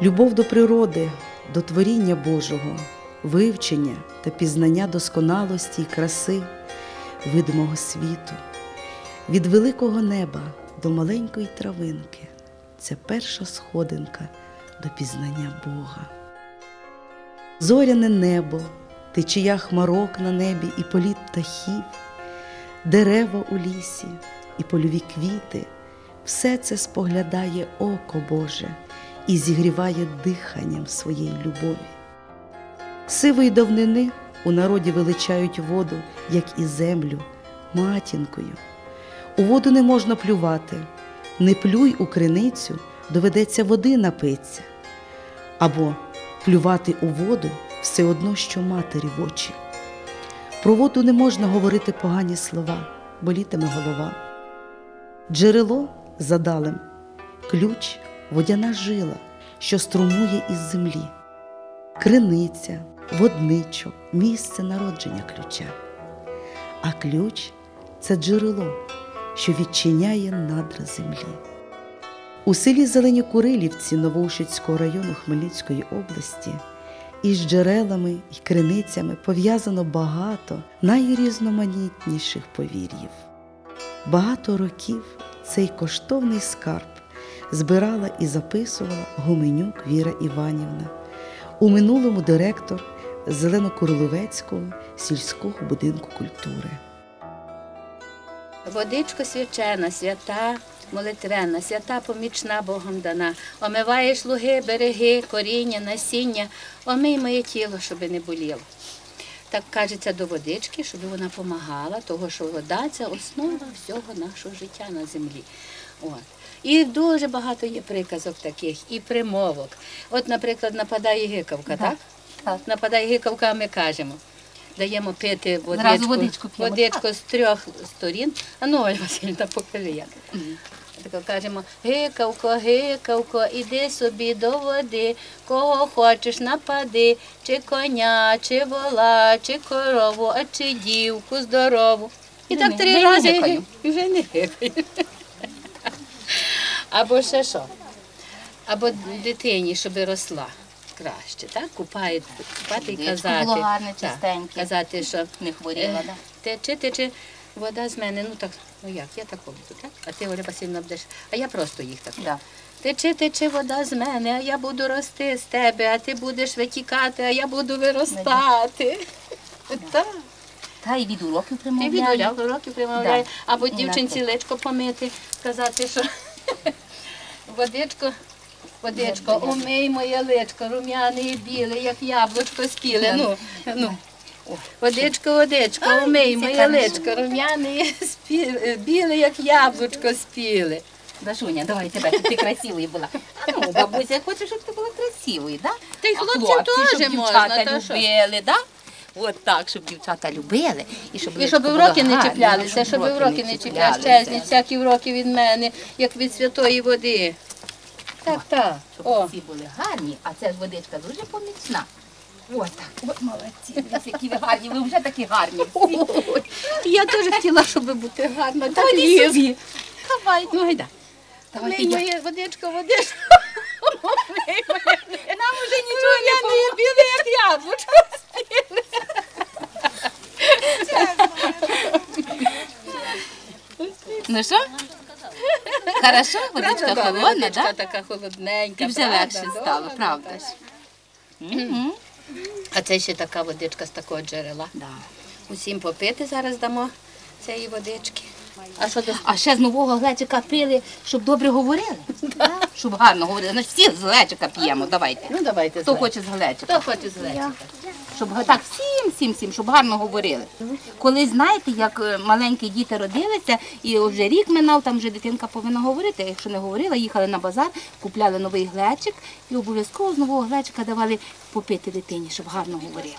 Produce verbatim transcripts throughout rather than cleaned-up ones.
Любов до природи, до творіння Божого, вивчення та пізнання досконалості і краси видимого світу, від великого неба до маленької травинки – це перша сходинка до пізнання Бога. Зоряне небо, течія хмарок на небі і політ птахів, дерева у лісі і польові квіти – все це споглядає око Боже і зігріває диханням своєї любові. Сивої давнини у народі величають воду, як і землю, матінкою. У воду не можна плювати, не плюй у криницю, доведеться води напитися. Або плювати у воду все одно, що матері в очі. Про воду не можна говорити погані слова, болітиме голова. Джерело задалем, ключ – водяна жила, що струмує із землі. Криниця, водничок – місце народження ключа. А ключ – це джерело, що відчиняє надра землі. У селі Зелені Курилівці Новоушицького району Хмельницької області із джерелами і криницями пов'язано багато найрізноманітніших повір'їв. Багато років цей коштовний скарб збирала і записувала Гуменюк Віра Іванівна, у минулому директор Зеленокуриловецького сільського будинку культури. Водичко свячена, свята, молитвенна, свята помічна Богом дана. Омиваєш луги, береги, коріння, насіння, омий моє тіло, щоб не боліло. Так кажеться до водички, щоб вона допомагала, тому що вода – це основа всього нашого життя на землі. От. І дуже багато є приказок таких, і примовок. От, наприклад, нападає гикавка, так? Так. Нападає гикавка, а ми кажемо. Даємо пити водичку, Зразу водичку п'ємо, водичку з трьох сторін. А ну, Ольга Васильівна, покажи як. Так кажемо, гикавко, гикавко, іди собі до води, кого хочеш напади, чи коня, чи вола, чи корову, а чи дівку здорову. І так три рази і вже не гикаю. Або ще що? Або дитині, щоб росла краще, так? Купають, купати і казати. Було гарне, чистеньке. Казати, що Не хворіла, е, так? тече, тече вода з мене. Ну так, ну як, я так буду, так? А ти, Оля Васильівна, будеш, а я просто їх так. Да. Тече, тече вода з мене, а я буду рости з тебе, а ти будеш витікати, а я буду виростати. Так. Та й від уроків Ти примовляю. від уроків примовляє. Да. Або І дівчинці на личко помити, казати, що водичко, водичко, умий моє личко, рум'яне і біле, як яблучко спіле. Ну, ну. Водичко, водичко, умий моє личко, рум'яне і спіле, біле, як яблучко спіле. Дашуня, давай тебе, щоб ти красивою була. А ну, бабуся, я хочу, щоб ти була красивою, так? Та й А хлопців хлопці, теж щоб можна, дівчата та що? любили, так? От так, щоб дівчата любили. І щоб, І щоб уроки не чіплялися, щоб уроки не чіплялися. Щезніть всякі уроки від мене, як від святої води. Так, так. Щоб О. всі були гарні, а ця ж водичка дуже помічна. Ось так, от молодці, дивіться, які ви гарні, ви вже такі гарні всі. Ой, я теж хотіла, щоб бути гарна. Так Давай, ліз. собі. Давай, Ну, гайда. давай, Мий я. моє водичко, водичко. Нам уже нічого не Я не біле, як яблучко. Ну що? Хорошо, водичка Правда, холодна, водичка так? така холодненька. І вже правда, легше добре, стало, правда так. ж? Мгм. А це ще така водичка з такого джерела. Да. Усім попити зараз дамо цієї водички. А що до А ще з нового глечика пили, щоб добре говорили. Так? Щоб гарно говорили. Значить, всі з глечика п'ємо, давайте. Ну, давайте Хто з хоче з глечика? Хто хоче з глечика? Щоб га- так всім, всім, всім, щоб гарно говорили. Коли знаєте, як е, маленькі діти родилися, і вже рік минав, там вже дитинка повинна говорити. Якщо не говорила, їхали на базар, купляли новий глечик і обов'язково з нового глечика давали попити дитині, щоб гарно говорила.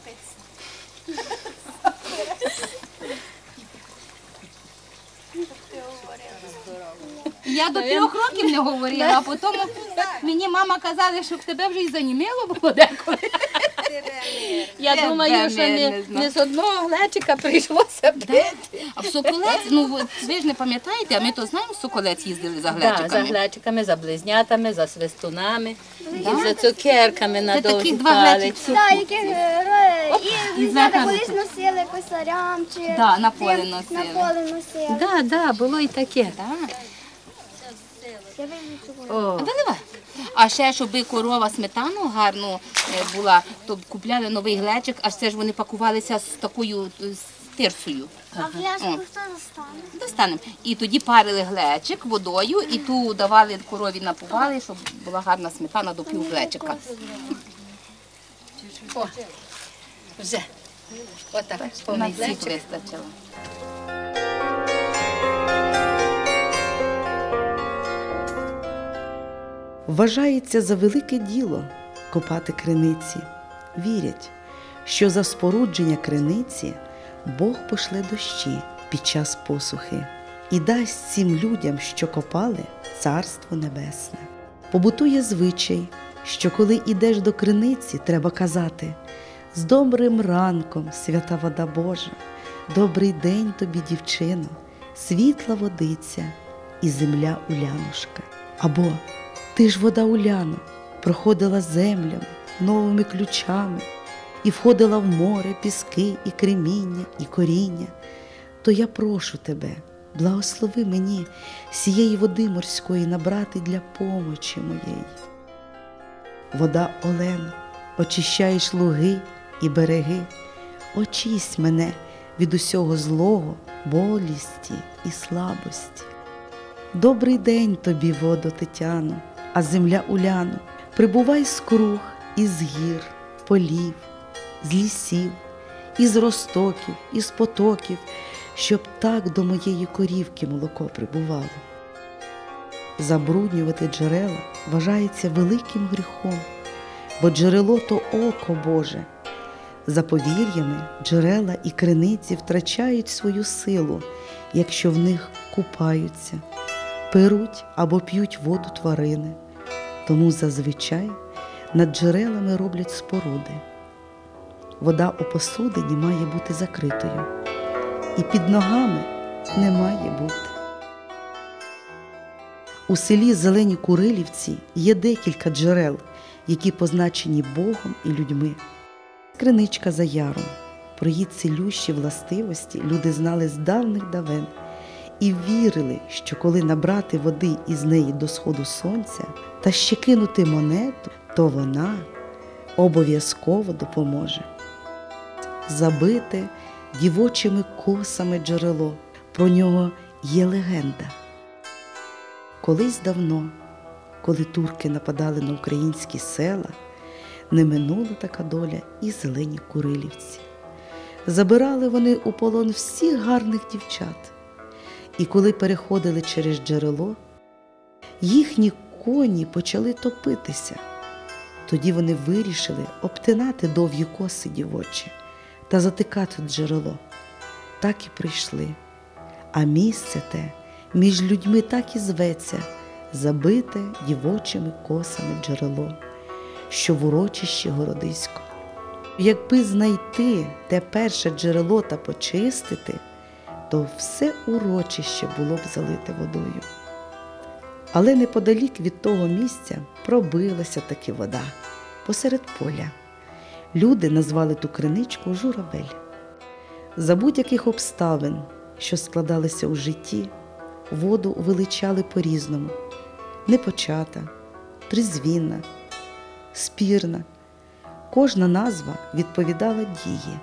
Я до трьох років не говорила, а потім мені мама казала, що в тебе вже і заніміло було деколи. Я Тебе думаю, що ми не, не знаємо. не з одного глечика прийшлося бити. А в Соколець, ну от ви ж не пам'ятаєте, а ми то знаємо, в Соколець їздили за Да, за глечиками. глечиками, за близнятами, за свистунами Да? і за цукерками на Це довгі таких два палиці. глечики. Так, які е, і і знати, захарити. колись носили косарям чи Да, на поле тим, носили. На поле носили. Да, да, було і таке. Так. Я візьму цю О, Виливай. А ще, щоб корова сметану гарну е, була, то купляли новий глечик, аж це ж вони пакувалися з такою е, з тирсою. А пляшку хто достане? Достанемо. І тоді парили глечик водою, і ту давали корові напували, щоб була гарна сметана до пів глечика. о, вже. Отак, На повний всіх глечик. вистачило. Вважається за велике діло копати криниці. Вірять, що за спорудження криниці Бог пошле дощі під час посухи і дасть цим людям, що копали, Царство Небесне. Побутує звичай, що коли ідеш до криниці, треба казати: «З добрим ранком, свята вода Божа, добрий день тобі, дівчино, світла водиця і земля Улянушка». Або «Ти ж, вода Уляно, проходила землями, новими ключами, і входила в море, піски, і креміння, і коріння, то я прошу тебе, благослови мені сієї води морської набрати для помочі моєї». Вода Олено, очищаєш луги і береги, очисть мене від усього злого, болісті і слабості. Добрий день тобі, водо Тетяно, а земля Уляно, прибувай з круг, із гір, полів, з лісів, із розтоків, із потоків, щоб так до моєї корівки молоко прибувало. Забруднювати джерела вважається великим гріхом, бо джерело – то око Боже. За повір'ями, джерела і криниці втрачають свою силу, якщо в них купаються, перуть або п'ють воду тварини. Тому зазвичай над джерелами роблять споруди. Вода у посудині має бути закритою, і під ногами не має бути. У селі Зелені Курилівці є декілька джерел, які позначені Богом і людьми. Криничка за яром. Про її цілющі властивості люди знали з давних давен і вірили, що коли набрати води із неї до сходу сонця та ще кинути монету, то вона обов'язково допоможе. Забите дівочими косами джерело, про нього є легенда. Колись давно, коли турки нападали на українські села, не минула така доля і Зелені Курилівці. Забирали вони у полон всіх гарних дівчат. І коли переходили через джерело, їхні коні почали топитися. Тоді вони вирішили обтинати довгі коси дівочі та затикати джерело. Так і прийшли. А місце те між людьми так і зветься забите дівочими косами джерело, що в урочищі Городисько. Якби знайти те перше джерело та почистити, то все урочище було б залите водою. Але неподалік від того місця пробилася таки вода посеред поля. Люди назвали ту криничку Журавель. За будь-яких обставин, що складалися у житті, воду величали по-різному. Непочата, трізвінна, спірна. Кожна назва відповідала дії.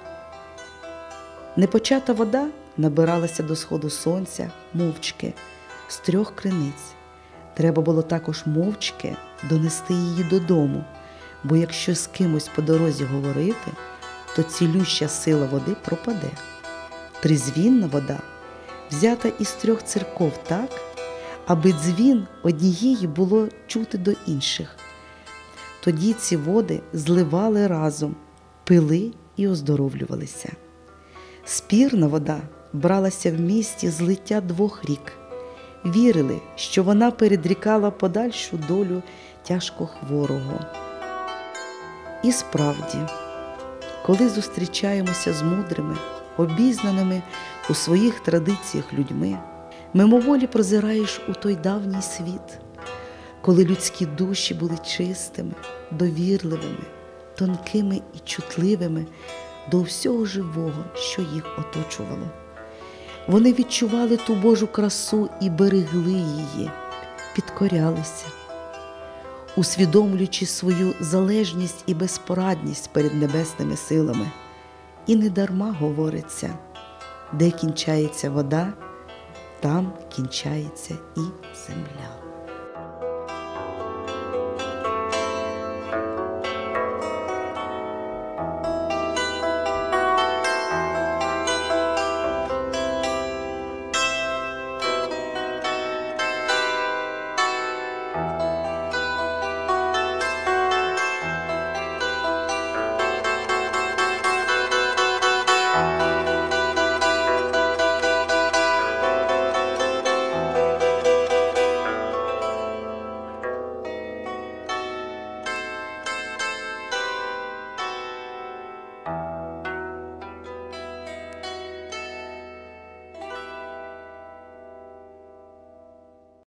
Непочата вода набиралася до сходу сонця мовчки з трьох криниць. Треба було також мовчки донести її додому, бо якщо з кимось по дорозі говорити, то цілюща сила води пропаде. Трізвінна вода взята із трьох церков так, аби дзвін однієї було чути до інших. Тоді ці води зливали разом, пили і оздоровлювалися. Спірна вода бралася в місті злиття двох рік. Вірили, що вона передрікала подальшу долю тяжко хворого. І справді, коли зустрічаємося з мудрими, обізнаними у своїх традиціях людьми, мимоволі прозираєш у той давній світ, коли людські душі були чистими, довірливими, тонкими і чутливими до всього живого, що їх оточувало. Вони відчували ту Божу красу і берегли її, підкорялися, усвідомлюючи свою залежність і безпорадність перед небесними силами. І недарма говориться: де кінчається вода, там кінчається і земля.